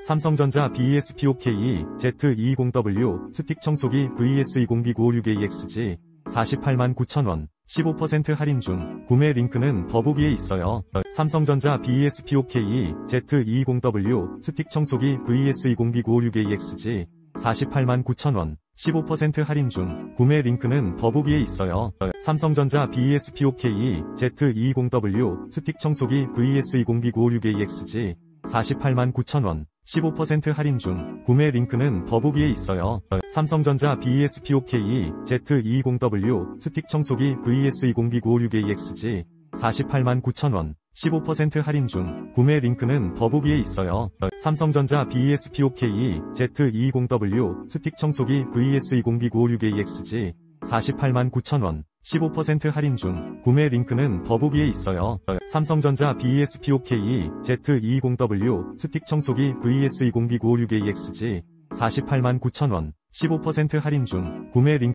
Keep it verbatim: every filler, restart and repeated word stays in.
삼성전자 비이에스피오케이 지 이십 더블유 스틱 청소기 브이에스 이십 비 구백오십육 에이엑스지 사십팔만 구천 원 십오 퍼센트 할인 중. 구매 링크는 더보기에 있어요. 삼성전자 비이에스피오케이 지 이십 더블유 스틱 청소기 브이에스 이십 비 구백오십육 에이엑스지 사십팔만 구천 원 십오 퍼센트 할인 중. 구매 링크는 더보기에 있어요. 삼성전자 비이에스피오케이 지 이십 더블유 스틱 청소기 브이에스 이십 비 구백오십육 에이엑스지 사십팔만 구천 원 십오 퍼센트 할인 중. 구매 링크는 더보기에 있어요. 삼성전자 비이에스피오케이 지 이십 더블유 스틱 청소기 브이에스 이십 비 구백오십육 에이엑스지 사십팔만 구천 원 십오 퍼센트 할인 중. 구매 링크는 더보기에 있어요. 삼성전자 비이에스피오케이 지 이십 더블유 스틱 청소기 브이에스 이십 비 구백오십육 에이엑스지 사십팔만 구천 원 십오 퍼센트 할인 중. 구매 링크는 더보기에 있어요. 삼성전자 비이에스피오케이 지 이십 더블유 스틱 청소기 브이에스 이십 비 구백오십육 에이엑스지 사십팔만 구천 원 십오 퍼센트 할인 중. 구매 링크